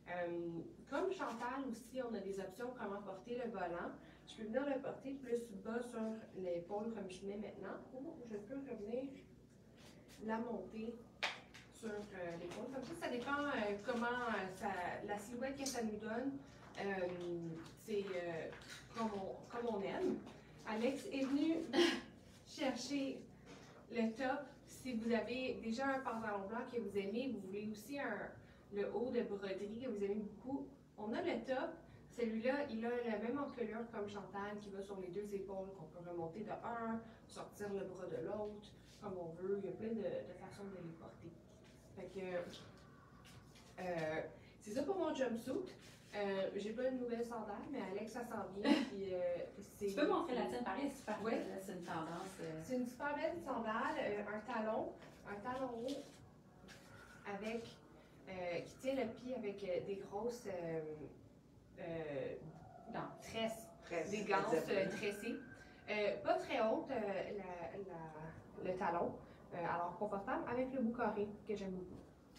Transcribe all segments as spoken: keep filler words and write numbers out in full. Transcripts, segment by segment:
Euh, comme Chantal aussi, on a des options comment porter le volant. Je peux venir le porter plus bas sur l'épaule comme je mets maintenant, ou je peux revenir la monter sur euh, l'épaule. Comme ça, ça dépend euh, comment euh, ça, la silhouette que ça nous donne. Euh, C'est euh, comme, on, comme on aime. Alex est venu chercher le top. Si vous avez déjà un pantalon blanc que vous aimez, vous voulez aussi un, le haut de broderie que vous aimez beaucoup, on a le top. Celui-là, il a la même encolure comme Chantal qui va sur les deux épaules, qu'on peut remonter de un, sortir le bras de l'autre, comme on veut. Il y a plein de, de façons de les porter. Fait que, euh, c'est ça pour mon jumpsuit. Euh, J'ai pas une nouvelle sandale, mais Alex, ça s'en vient. Puis, euh, tu peux montrer la tienne, pareil, c'est super. Oui. C'est une tendance. Euh... C'est une super belle sandale, euh, un talon, un talon haut avec, euh, qui tient le pied avec euh, des grosses euh, euh, non, tresses, Tresse, des ganses euh, tressées. Euh, pas très haute, euh, la, la, le talon, euh, alors confortable, avec le bout carré que j'aime beaucoup.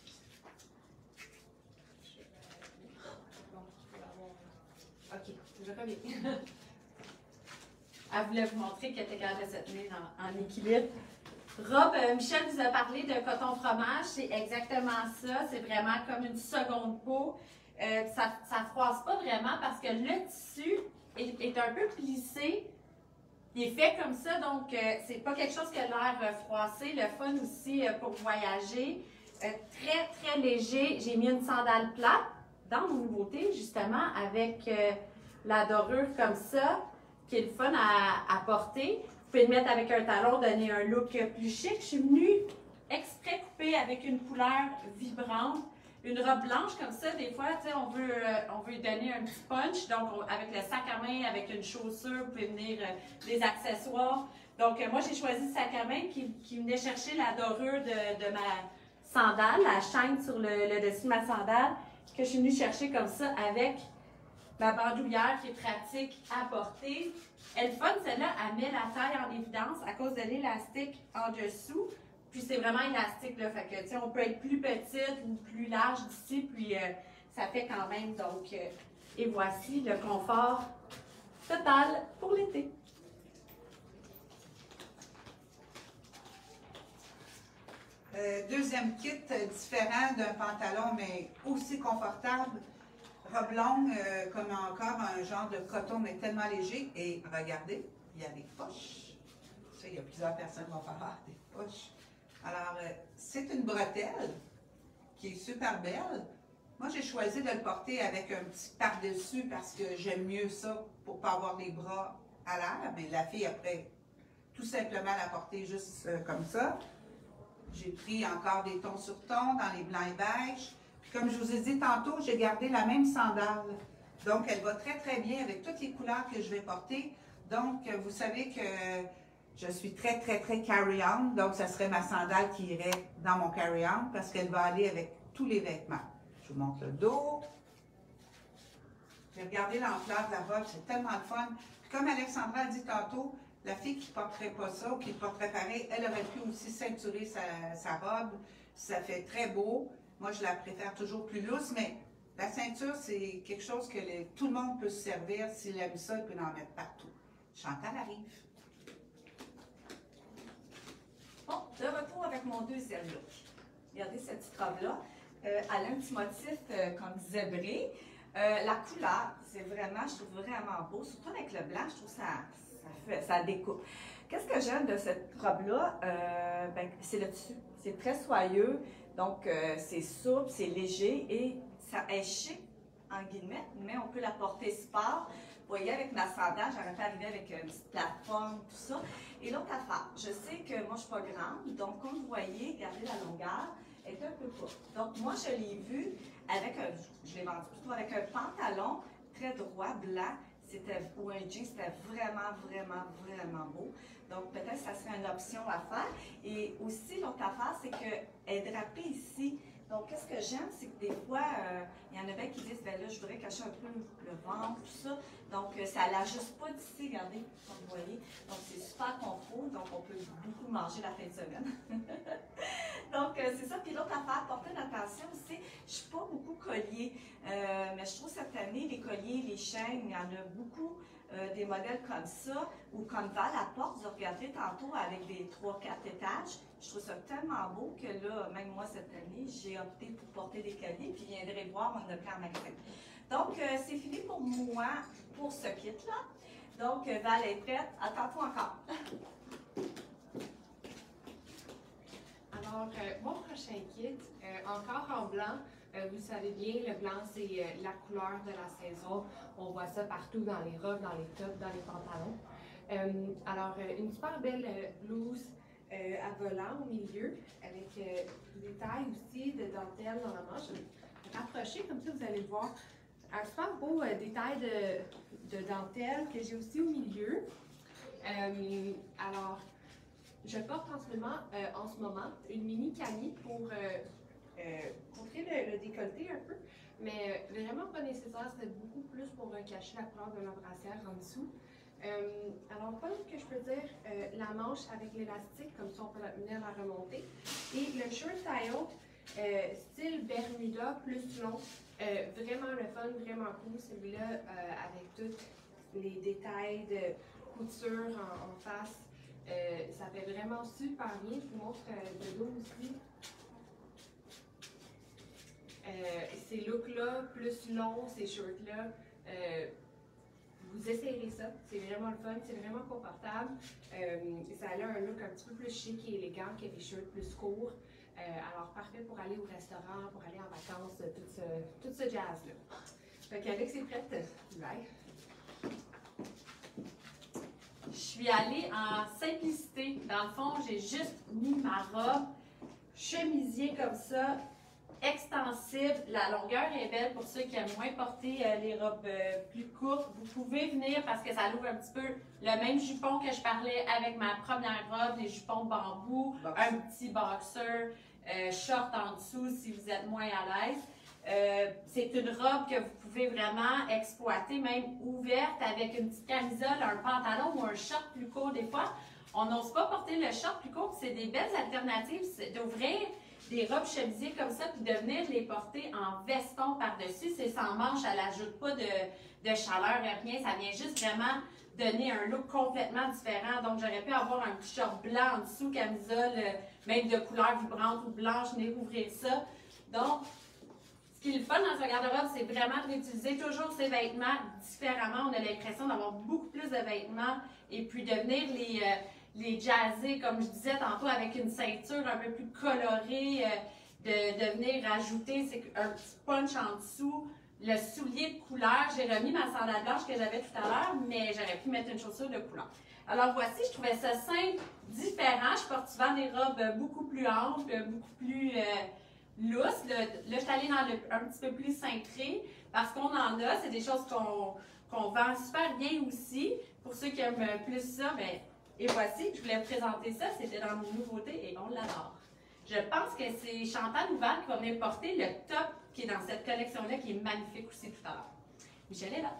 Ok, je reviens. Elle voulait vous montrer qu'elle était capable de se tenir en, en équilibre. Rob, euh, Michel vous a parlé de coton fromage, c'est exactement ça. C'est vraiment comme une seconde peau. Euh, ça ne froisse pas vraiment parce que le tissu est, est un peu plissé. Il est fait comme ça, donc euh, c'est pas quelque chose qui a l'air euh, froissé. Le fun aussi euh, pour voyager. Euh, très, très léger. J'ai mis une sandale plate dans mon nouveauté, justement, avec euh, la dorure comme ça, qui est le fun à, à porter. Vous pouvez le mettre avec un talon, donner un look plus chic. Je suis venue exprès couper avec une couleur vibrante. Une robe blanche comme ça, des fois, on veut, euh, on veut donner un petit punch. Donc, on, avec le sac à main, avec une chaussure, vous pouvez venir euh, des accessoires. Donc, euh, moi, j'ai choisi le sac à main qui, qui venait chercher la dorure de, de ma sandale, la chaîne sur le, le dessus de ma sandale, que je suis venue chercher comme ça avec ma bandoulière qui est pratique à porter. Elle fun, celle-là, elle met la taille en évidence à cause de l'élastique en dessous. Puis c'est vraiment élastique, là, fait que, tu sais, on peut être plus petite ou plus large d'ici, puis euh, ça fait quand même, donc, euh, et voici le confort total pour l'été. Euh, deuxième kit, euh, différent d'un pantalon, mais aussi confortable. Robe longue, euh, comme encore un genre de coton, mais tellement léger. Et regardez, il y a des poches. Ça, il y a plusieurs personnes qui vont faire ah, des poches. Alors, euh, c'est une bretelle qui est super belle. Moi, j'ai choisi de le porter avec un petit par-dessus parce que j'aime mieux ça pour ne pas avoir les bras à l'air. Mais la fille, après, tout simplement la porter juste euh, comme ça. J'ai pris encore des tons sur tons dans les blancs et beiges. Puis comme je vous ai dit tantôt, j'ai gardé la même sandale. Donc, elle va très, très bien avec toutes les couleurs que je vais porter. Donc, vous savez que je suis très, très, très carry-on. Donc, ça serait ma sandale qui irait dans mon carry-on parce qu'elle va aller avec tous les vêtements. Je vous montre le dos. J'ai regardé l'ampleur de la robe, c'est tellement le fun. Puis comme Alexandra a dit tantôt, la fille qui ne porterait pas ça ou qui porterait pareil, elle aurait pu aussi ceinturer sa, sa robe. Ça fait très beau. Moi, je la préfère toujours plus lousse, mais la ceinture, c'est quelque chose que les, tout le monde peut se servir. S'il aime ça, il peut en mettre partout. Chantal arrive. Bon, de retour avec mon deuxième look. Regardez cette petite robe-là. Euh, elle a un petit motif euh, comme zébré. Euh, la couleur, c'est vraiment, je trouve vraiment beau. Surtout avec le blanc, je trouve ça, ça, fait, ça découpe. Qu'est-ce que j'aime de cette robe-là? Euh, ben, c'est le tissu. C'est très soyeux. Donc, euh, c'est souple, c'est léger et ça est chic, en guillemets, mais on peut la porter sport. Vous voyez, avec ma sandale, j'aurais pu arriver avec une petite plateforme, tout ça. Et l'autre affaire, je sais que moi, je ne suis pas grande, donc comme vous voyez, regardez la longueur, elle est un peu courte. Donc, moi, je l'ai vue avec un, je l'ai vendu plutôt avec un pantalon très droit, blanc, c'était, ou un jean, c'était vraiment, vraiment, vraiment beau. Donc, peut-être que ça serait une option à faire. Et aussi, l'autre affaire, c'est qu'elle est drapée ici. Donc, qu'est-ce que j'aime, c'est que des fois, euh, il y en a bien qui disent, ben là, je voudrais cacher un peu le ventre, tout ça. Donc, euh, ça ne l'ajuste pas d'ici, regardez, comme vous voyez. Donc, c'est super confort. Donc, on peut beaucoup manger la fin de semaine. Donc, euh, c'est ça. Puis l'autre affaire, porter l'attention aussi, je suis pas beaucoup collier, euh, mais je trouve cette année, les colliers, les chaînes, il y en a beaucoup euh, des modèles comme ça, ou comme Val à porte, vous regardez tantôt avec des trois quatre étages. Je trouve ça tellement beau que là, même moi cette année, j'ai opté pour porter des colliers, puis viendrez voir, on en a plein en magasin. Donc, euh, c'est fini pour moi, pour ce kit-là. Donc, euh, Val est prête. À tantôt encore. Alors, euh, mon prochain kit, euh, encore en blanc. Euh, vous savez bien, le blanc, c'est euh, la couleur de la saison. On voit ça partout dans les robes, dans les tops, dans les pantalons. Euh, alors, euh, une super belle euh, blouse euh, à volant au milieu, avec euh, des tailles aussi de dentelle dans la manche. Rapprochez, comme ça, vous allez voir un super beau euh, détail de, de dentelle que j'ai aussi au milieu. Euh, alors, je porte en ce moment, euh, en ce moment une mini camie pour euh, euh, contrer le, le décolleté un peu, mais euh, vraiment pas nécessaire, c'est beaucoup plus pour euh, cacher la couleur de la brassière en dessous. Euh, alors, pas que je peux dire, euh, la manche avec l'élastique, comme ça on peut la, venir la remonter. Et le shirt tie-out, euh, style Bermuda plus long, euh, vraiment le fun, vraiment cool, celui-là euh, avec tous les détails de couture en, en face. Euh, ça fait vraiment super bien. Je vous montre euh, de dos aussi. Euh, ces looks-là, plus longs, ces shirts-là, euh, vous essayerez ça. C'est vraiment le fun, c'est vraiment confortable. Euh, ça a un look un petit peu plus chic et élégant que des shirts plus courts. Euh, alors, parfait pour aller au restaurant, pour aller en vacances, tout ce, tout ce jazz-là. Fait qu'Alex est prête. Bye. Je suis allée en simplicité. Dans le fond, j'ai juste mis ma robe, chemisier comme ça, extensible. La longueur est belle pour ceux qui aiment moins porter euh, les robes euh, plus courtes. Vous pouvez venir parce que ça ouvre un petit peu le même jupon que je parlais avec ma première robe, les jupons bambou, Boxer. un petit boxer, euh, short en dessous si vous êtes moins à l'aise. Euh, c'est une robe que vous pouvez vraiment exploiter, même ouverte, avec une petite camisole, un pantalon ou un short plus court des fois. On n'ose pas porter le short plus court, c'est des belles alternatives, c'est d'ouvrir des robes chemisiers comme ça, puis de venir les porter en veston par-dessus. C'est sans manche, elle n'ajoute pas de, de chaleur, rien, ça vient juste vraiment donner un look complètement différent. Donc, j'aurais pu avoir un petit short blanc en dessous, camisole, euh, même de couleur vibrante ou blanche, venir ouvrir ça. Donc, ce qui est le fun dans un garde-robe, c'est vraiment de réutiliser toujours ses vêtements différemment. On a l'impression d'avoir beaucoup plus de vêtements et puis de venir les, euh, les jazzer, comme je disais tantôt, avec une ceinture un peu plus colorée, euh, de, de venir rajouter un petit punch en dessous. Le soulier de couleur, j'ai remis ma sandale blanche que j'avais tout à l'heure, mais j'aurais pu mettre une chaussure de couleur. Alors voici, je trouvais ça simple, différent. Je porte souvent des robes beaucoup plus amples, beaucoup plus... Euh, lousse. Là, là, je suis allée dans le un petit peu plus cintré parce qu'on en a. C'est des choses qu'on qu'on vend super bien aussi. Pour ceux qui aiment plus ça, bien, et voici, je voulais vous présenter ça. C'était dans nos nouveautés et on l'adore. Je pense que c'est Chantal Louval qui va venir porter le top qui est dans cette collection-là, qui est magnifique aussi tout à l'heure. Michel est là.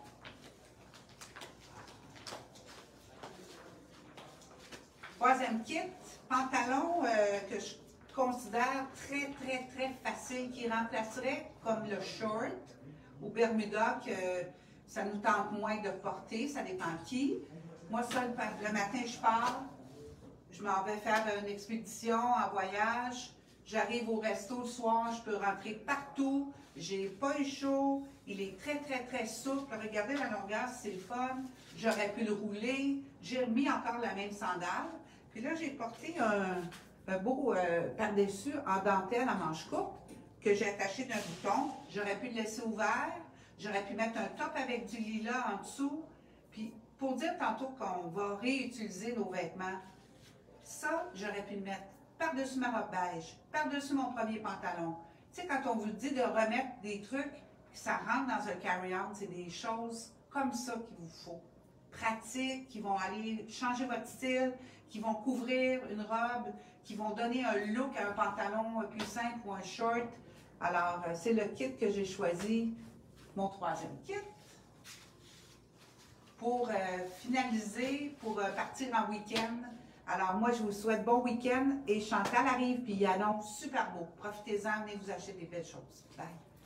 Troisième kit, pantalon euh, que je considère très, très, très facile, qui remplacerait comme le short ou Bermuda, que ça nous tente moins de porter, ça dépend qui. Moi, ça, le, le matin, je pars, je m'en vais faire une expédition en voyage, j'arrive au resto le soir, je peux rentrer partout, j'ai pas eu chaud, il est très, très, très souple. Regardez la longueur, c'est le fun, j'aurais pu le rouler, j'ai remis encore la même sandale. Puis là, j'ai porté un... un beau euh, par-dessus en dentelle à manche courte que j'ai attaché d'un bouton. J'aurais pu le laisser ouvert. J'aurais pu mettre un top avec du lilas en dessous. Puis, pour dire tantôt qu'on va réutiliser nos vêtements, ça, j'aurais pu le mettre par-dessus ma robe beige, par-dessus mon premier pantalon. Tu sais, quand on vous dit de remettre des trucs, que ça rentre dans un carry-on, c'est des choses comme ça qu'il vous faut. Pratiques, qui vont aller changer votre style, qui vont couvrir une robe, qui vont donner un look à un pantalon plus simple ou un short. Alors, c'est le kit que j'ai choisi, mon troisième kit. Pour euh, finaliser, pour euh, partir en week-end Alors, moi, je vous souhaite bon week-end et Chantal arrive, puis il annonce super beau. Profitez-en, venez vous acheter des belles choses. Bye.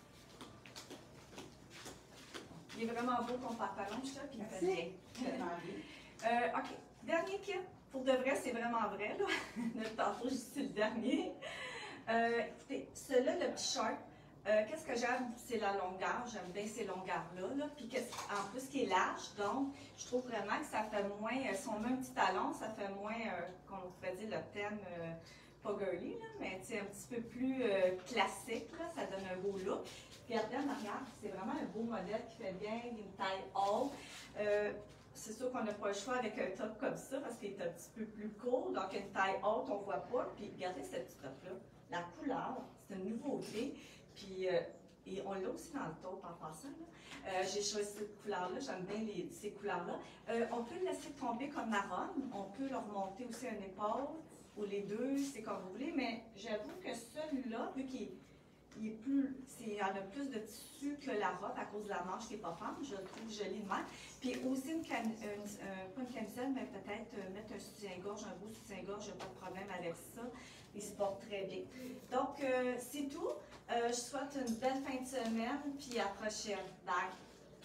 Il est vraiment beau ton pantalon, je puis il fait Merci. bien. Euh, OK. Dernier kit. Pour de vrai, c'est vraiment vrai. Là. Depuis tantôt, je dis c'est le dernier. Euh, écoutez, celui-là, le petit short, euh, qu'est-ce que j'aime? C'est la longueur. J'aime bien ces longueurs-là. Là. Puis en plus, qui est large. Donc, je trouve vraiment que ça fait moins. Euh, si on met un petit talon, ça fait moins, euh, qu'on pourrait dire, le thème euh, pas girly, là, mais un petit peu plus euh, classique. Là, ça donne un beau look. Puis après, en arrière, c'est vraiment un beau modèle qui fait bien, une taille haute. Euh, c'est sûr qu'on n'a pas le choix avec un top comme ça parce qu'il est un petit peu plus court. Donc, une taille haute, on ne voit pas. Puis regardez cette petite top-là. La couleur, c'est une nouveauté. Puis, euh, et on l'a aussi dans le taupe en passant. Euh, J'ai choisi cette couleur-là. J'aime bien les, ces couleurs-là. Euh, on peut le laisser tomber comme marron. On peut le remonter aussi à une épaule ou les deux, c'est comme vous voulez. Mais j'avoue que celui-là, vu qu'il est Il, est plus, il y en a plus de tissu que la robe à cause de la manche qui n'est pas femme. Je le trouve joli de même. Puis aussi, une, cam, une euh, pas une camisole, mais peut-être euh, mettre un soutien-gorge, un beau soutien-gorge, je n'ai pas de problème avec ça. Il se porte très bien. Donc, euh, c'est tout. Euh, je souhaite une belle fin de semaine, puis à la prochaine. Bye!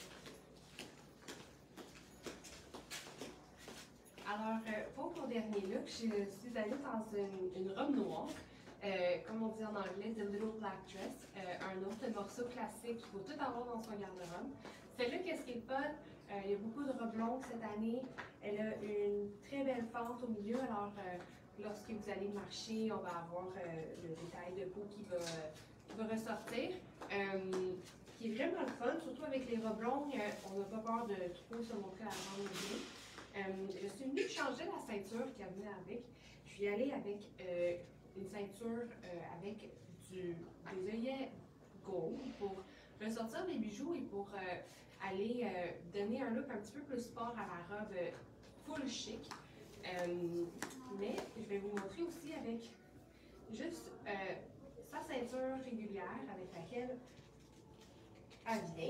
Alors, euh, pour mon dernier look, je suis allée dans une, une robe noire. Euh, comme on dit en anglais, The Little Black Dress, euh, un autre morceau classique qu'il faut tout avoir dans son garde-robe. Celle-là, qu'est-ce qui est fun? Euh, il y a beaucoup de robes longues cette année. Elle a une très belle fente au milieu, alors euh, lorsque vous allez marcher, on va avoir euh, le détail de peau qui va, qui va ressortir. Euh, qui est vraiment le fun, surtout avec les robes longues, euh, on n'a pas peur de trop se montrer à la jambe au milieu. Euh, je suis venue changer la ceinture qui venait avec. Je suis allée avec euh, une ceinture euh, avec du, des œillets gold pour ressortir des bijoux et pour euh, aller euh, donner un look un petit peu plus sport à la robe euh, full chic. Euh, mais je vais vous montrer aussi avec juste euh, sa ceinture régulière avec laquelle elle vient.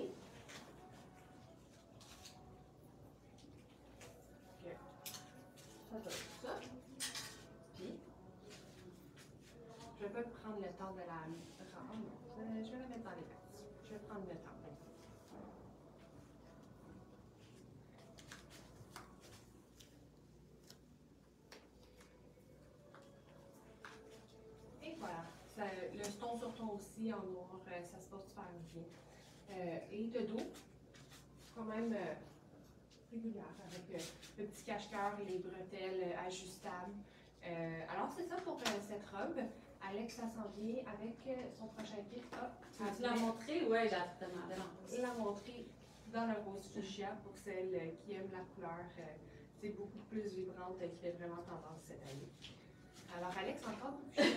Ça donne ça. Puis, je vais pas prendre le temps de la rendre. Euh, je vais la mettre dans les pattes. Je vais prendre le temps. Et voilà. Ça, le ton sur ton aussi en noir, euh, ça se porte super bien. Euh, et de dos, quand même euh, régulière, avec euh, le petit cache-cœur et les bretelles euh, ajustables. Euh, alors, c'est ça pour euh, cette robe. Alex, ça s'en vient avec euh, son prochain kit. Ah, tu l'as montré? Oui, j'ai demandé l'entrée. La montrer dans le rose fuchsia pour celles euh, qui aiment la couleur. Euh, c'est beaucoup plus vibrante, euh, qui fait vraiment tendance cette année. Alors, Alex, encore plus.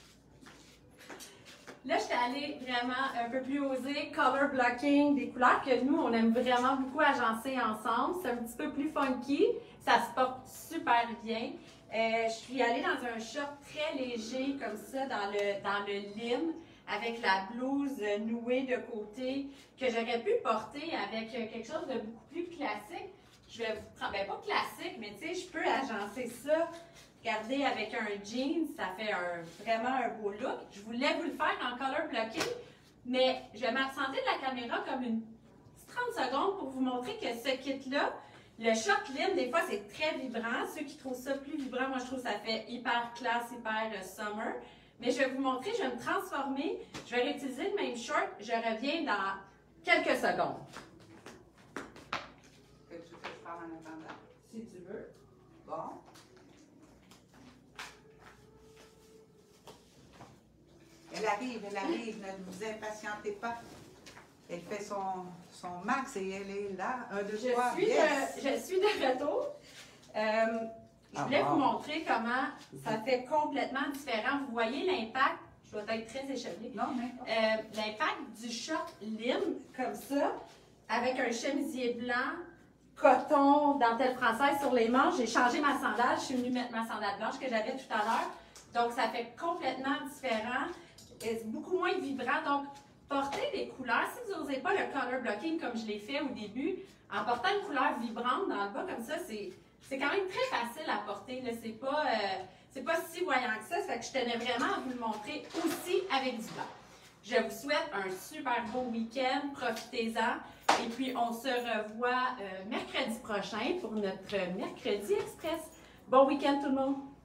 Là, je suis allée vraiment un peu plus osée, color blocking, des couleurs que nous, on aime vraiment beaucoup agencer ensemble. C'est un petit peu plus funky, ça se porte super bien. Euh, je suis allée dans un short très léger, comme ça, dans le, dans le lin, avec la blouse nouée de côté, que j'aurais pu porter avec quelque chose de beaucoup plus classique. Je vais vous prendre, ben pas classique, mais tu sais, je peux agencer ça. Regardez, avec un jean, ça fait un, vraiment un beau look. Je voulais vous le faire en color blocking, mais je vais m'absenter de la caméra comme une petite trente secondes pour vous montrer que ce kit-là, le short lin, des fois, c'est très vibrant. Ceux qui trouvent ça plus vibrant, moi, je trouve que ça fait hyper classe, hyper uh, summer. Mais je vais vous montrer, je vais me transformer. Je vais réutiliser le même short. Je reviens dans quelques secondes. Que tu veux que je parle en attendant? Si tu veux. Bon. Elle arrive, elle arrive, ne vous impatientez pas. Elle fait son, son max et elle est là. Un, deux, Je trois, suis, yes. de, je suis de retour. Euh, je voulais Ah, vous wow. montrer comment ça fait complètement différent. Vous voyez l'impact, je dois être très échevelée. Non, mais. Euh, l'impact du short lin, comme ça, avec un chemisier blanc, coton, dentelle française sur les manches. J'ai changé ma sandale. Je suis venue mettre ma sandale blanche que j'avais tout à l'heure. Donc, ça fait complètement différent. C'est beaucoup moins vibrant. Donc, portez des couleurs. Si vous n'osez pas le color blocking comme je l'ai fait au début, en portant une couleur vibrante dans le bas comme ça, c'est c'est quand même très facile à porter. C'est pas, euh, c'est pas si voyant que ça. Ça fait que je tenais vraiment à vous le montrer aussi avec du blanc. Je vous souhaite un super beau week-end. Profitez-en. Et puis, on se revoit euh, mercredi prochain pour notre Mercredi Express. Bon week-end tout le monde!